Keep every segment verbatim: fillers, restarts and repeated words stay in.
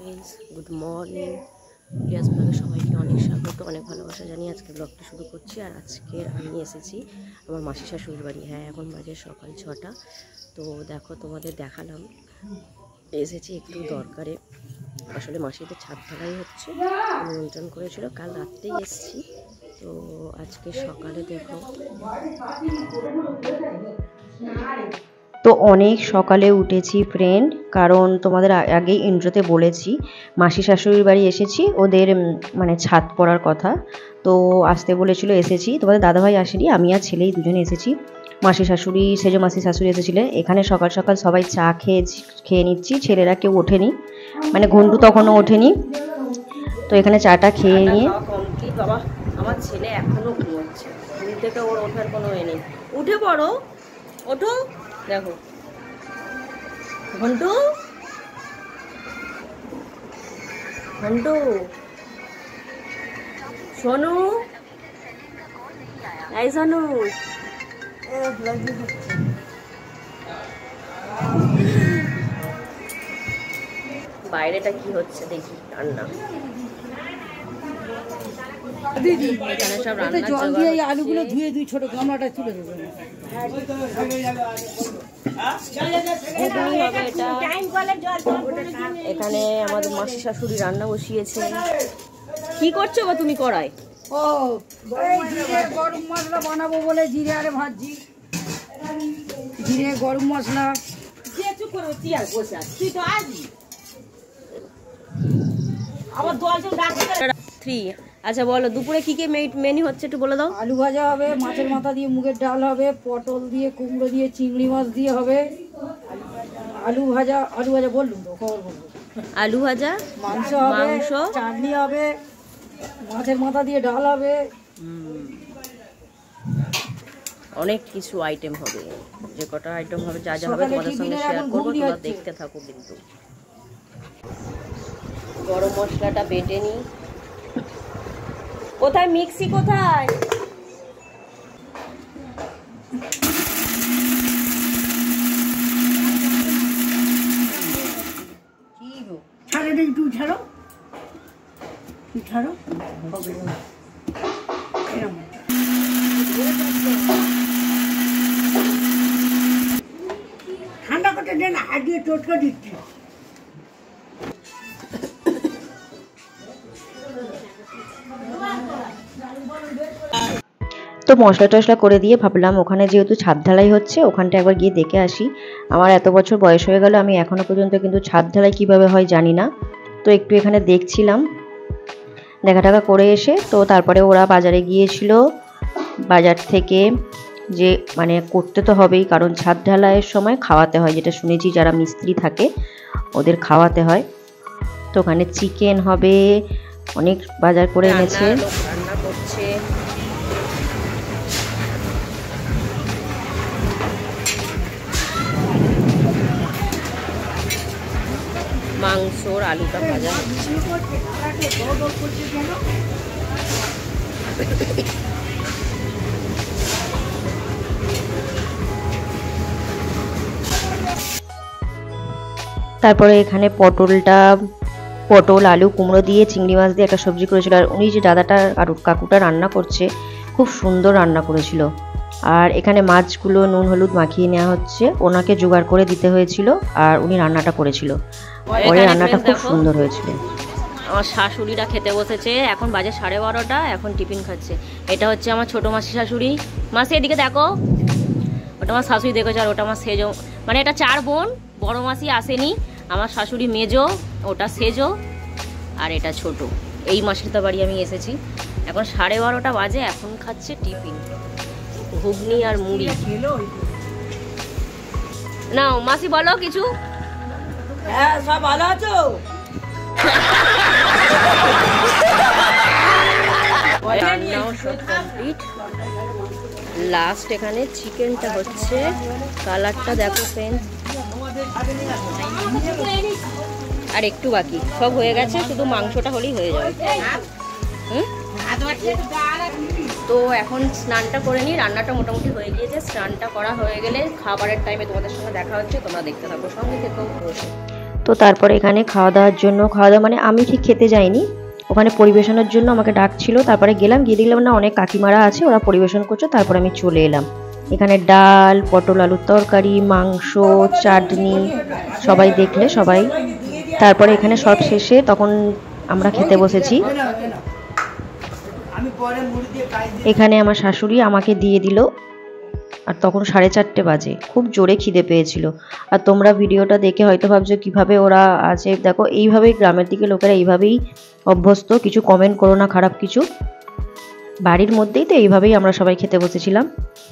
Friends, good morning. Prius ব্লগে সবাইকে অনেক স্বাগত, অনেক ভালোবাসা জানিয়ে আজকে ব্লগটা শুরু করছি। আর আজকে আমি এসেছি আমার মাসি শাশুড়ির বাড়ি। হ্যাঁ, এখন বাজে সকাল ছটা। তো দেখো, তোমাদের দেখালাম, এসেছি একটু দরকারে। আসলে মাসিদের ছাদ ঢালাই হচ্ছে, নিমন্ত্রণ করেছিল, কাল রাত্রেই এসেছি। তো আজকে সকালে দেখো, তো অনেক সকালে উঠেছি ফ্রেন্ড, কারণ তোমাদের আগেই ইন্ট্রোতে বলেছি মাসি শাশুড়ির বাড়ি এসেছি, ওদের মানে ছাদ পড়ার কথা। তো আসতে বলেছিল, এসেছি। তোমাদের দাদাভাই আসেনি, আমি আর ছেলেই দুজনে এসেছি। মাসি শাশুড়ি, সেজো মাসি শাশুড়ি এসেছিলে। এখানে সকাল সকাল সবাই চা খেয়ে খেয়ে নিচ্ছি, ছেলেরা কেউ ওঠেনি, মানে ঘন্টু তখনও ওঠেনি। তো এখানে চাটা খেয়ে নিয়ে কমপ্লিট। বাবা, আমার ছেলে এখনো ঘুমোচ্ছে, ঘুম থেকে ওর ওঠার কোনো এ নেই। উঠে পড়ো, ওঠো। দেখো ঘন্টু, ঘন্টু সোনু, এই সোনু, বাইরেটা কি হচ্ছে দেখি। রান্না এখানে সব রান্না, জল দিয়ে আলুগুলো ধুয়ে দুই ছোট গামলাটা তুলে দেবেন। এখানে আমাদের মাসি শাশুড়ি রান্না বসিয়েছে। কি করছো গো তুমি কড়াই? ও জিরে গরম মশলা বানাবো বলে জিরে আরে ভাজছি। জিরে গরম মশলা থ্রি। আচ্ছা বলো, দুপুরে কি কি মেনু হচ্ছে একটু বলে দাও। আলু ভাজা হবে, মাছের মাথা দিয়ে মুগের ডাল হবে, পটল দিয়ে, কুমড়ো দিয়ে, চিংড়ি মাছ দিয়ে হবে। আলু ভাজা, আলু ভাজা বললুম তো, খবর বলবো। আলু ভাজা, মাংস হবে, মাংস, চাটনি হবে, মাছের মাথা দিয়ে ডাল হবে। অনেক কিছু আইটেম হবে। যে কটা আইটেম হবে, যা যা হবে তোমাদের সঙ্গে শেয়ার করবো, তোমরা দেখতে থাকো। কিন্তু গরম মশলাটা বেটে নি। কোথায় মিক্সি, কোথায়? ছাড়ো রে, তুই ছাড়ো, তুই ছাড়ো। ঠান্ডা করতে দে না, হাত দিয়ে চটকা দিচ্ছি। তো মশলা টশলা করে দিয়ে ভাবলাম ওখানে যেহেতু ছাদ ঢালাই হচ্ছে, ওখানটা একবার গিয়ে দেখে আসি। আমার এত বছর বয়স হয়ে গেল, আমি এখনো পর্যন্ত কিন্তু ছাদ ঢালাই কিভাবে হয় জানি না। তো একটু এখানে দেখছিলাম, দেখা টাকা করে এসে, তো তারপরে ওরা বাজারে গিয়েছিল। বাজার থেকে যে মানে করতে তো হবেই, কারণ ছাদ ঢালাইয়ের সময় খাওয়াতে হয়, যেটা শুনেছি যারা মিস্ত্রি থাকে ওদের খাওয়াতে হয়। তো ওখানে চিকেন হবে, অনেক বাজার করে এনেছে। রান্না করছে, মাংসর আলুটা ভাজা। তারপরে এখানে পটলটা, পটল আলু কুমড়ো দিয়ে চিংড়ি মাছ দিয়ে একটা সবজি করেছিল। আর উনি যে দাদাটা আর কাকুটা রান্না করছে, খুব সুন্দর রান্না করেছিল। আর এখানে মাছগুলো নুন হলুদ মাখিয়ে নেওয়া হচ্ছে, ওনাকে জোগাড় করে দিতে হয়েছিল, আর উনি রান্নাটা করেছিল। পরে রান্নাটা খুব সুন্দর হয়েছিল। আমার শাশুড়িরা খেতে বসেছে, এখন বাজে সাড়ে বারোটা, এখন টিফিন খাচ্ছে। এটা হচ্ছে আমার ছোট মাসি শাশুড়ি। মাসি এদিকে দেখো, ওটা আমার শাশুড়ি দেখেছে, আর ওটা আমার সেজো, মানে এটা চার বোন। বড় মাসি আসেনি, আমার শাশুড়ি মেজো, ওটা সেজো, আর এটা ছোট। এই মাসির বাড়ি আমি এসেছি, এখন সাড়ে বারোটা বাজে, এখন খাচ্ছে টিফিন, ঘুগনি আর মুড়ি। নাও মাসি বলো কিছু। হ্যাঁ, সব ভালো আছো? রান্নাও সব কমপ্লিট। লাস্ট এখানে চিকেনটা হচ্ছে, কালারটা দেখো ফ্রেন্ডস, আর একটু বাকি, সব হয়ে গেছে, শুধু মাংসটা হলেই হয়ে যাবে। হুম, তো এখন স্নানটা করে নিই, রান্নাটা মোটামুটি হয়ে গিয়েছে। স্নানটা করা হয়ে গেলে খাবারের টাইমে তোমাদের সঙ্গে দেখা হচ্ছে, তোমরা দেখতে থাকো, সঙ্গে থেকেও বসে। তো তারপরে এখানে খাওয়া দাওয়ার জন্য খাওয়া দাওয়া মানে আমি ঠিক খেতে যাইনি, ওখানে পরিবেশনের জন্য আমাকে ডাকছিল। তারপরে গেলাম, গিয়ে দেখলাম না অনেক কাকিমারা আছে, ওরা পরিবেশন করছে। তারপরে আমি চলে এলাম। এখানে ডাল, পটল আলুর তরকারি, মাংস, চাটনি সবাই দেখলে সবাই। তারপরে এখানে সব শেষে তখন আমরা খেতে বসেছি। এখানে আমার শাশুড়ি আমাকে দিয়ে দিল, আর তখন সাড়ে চারটে বাজে, খুব জোরে খিদে পেয়েছিল। আর তোমরা ভিডিওটা দেখে হয়তো ভাবছো কিভাবে ওরা আছে, দেখো এইভাবেই গ্রামের দিকে লোকেরা এইভাবেই অভ্যস্ত, কিছু কমেন্ট করো না খারাপ কিছু। বাড়ির মধ্যেই তো এইভাবেই আমরা সবাই খেতে বসেছিলাম।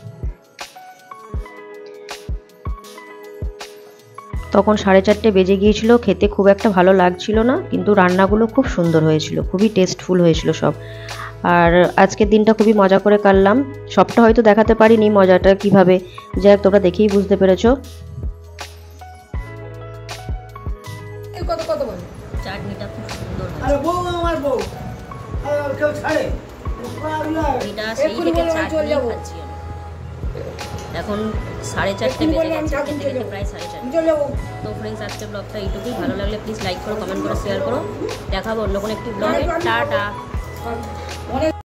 তখন সাড়ে চারটে বেজে গিয়েছিল, খেতে খুব একটা ভালো লাগছিল না, কিন্তু রান্নাগুলো খুব সুন্দর হয়েছিল, খুবই টেস্টফুল হয়েছিল সব। আর আজকের দিনটা খুবই মজা করে কাটলাম, সবটা হয়তো দেখাতে পারিনি মজাটা কিভাবে, যাই হোক তোমরা দেখেই বুঝতে পেরেছো। কত কত বলে চাটনিটা খুব সুন্দর, আরে বউ আমার বউ কেউ ছাড়ে এটা সেই থেকে চাটনি খাচ্ছি আমি। এখন সাড়ে চারটে বেজে গেছে, খেতে খেতে প্রায় সাড়ে চারটে। তো ফ্রেন্ডস, আজকের ব্লগটা এইটুকুই। ভালো লাগলে প্লিজ লাইক করো, কমেন্ট করো, শেয়ার করো। দেখাবো অন্য কোনো একটি ব্লগে। টাটা।